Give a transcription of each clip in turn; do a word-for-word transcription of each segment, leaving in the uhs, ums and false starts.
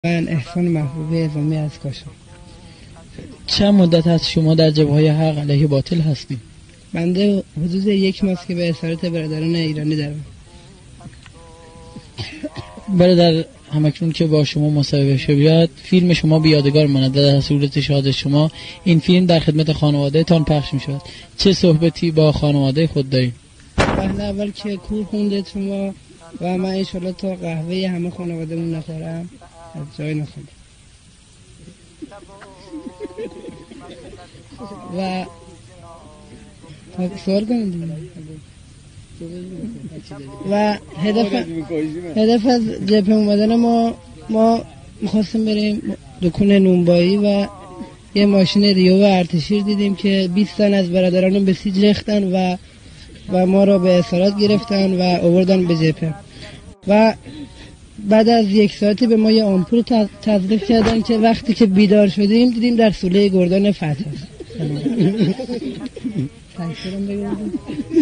من احسان محبوبی اعظامی از کاشان. چند مدت هست شما در جبهه‌های حق علیه باطل هستید؟ بنده حدود یک ماه که به اسارت برادران ایرانی دارم. برادر همکنون که با شما مصاحبه شد بیاد فیلم شما بیادگار ماند و در صورت شهادت شما این فیلم در خدمت خانواده تان پخش می شود. چه صحبتی با خانواده خود دارید؟ پهله اول که کور خوندید شما و من انشالله تا قهوه همه خانواده مون نخورم از جای نخورم و سوال کنید و هدف هدف از جبهه اومدن ما ما میخواستیم بریم دکون نونبایی و یه ماشین ریو و ارتشیر دیدیم که بیست تن از برادران به سیج ریختن و و ما را به اسارت گرفتن و آوردن به جبهه و بعد از یک ساعتی به ما یه آمپول تزریق کردن که وقتی که بیدار شدیم دیدیم در سوله گردان فتح است. تکسرم بگردیم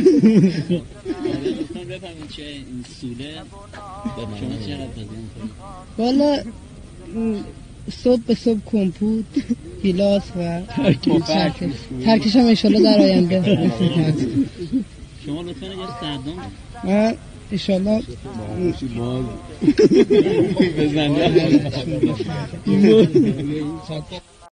بفهمید چه این سوله شما چقدر بزنید؟ والا صبح به صبح کمپوت گیلاس و ترکش هم انشالله در آینده. شما لطفا اگر سردم من انشالله بزنید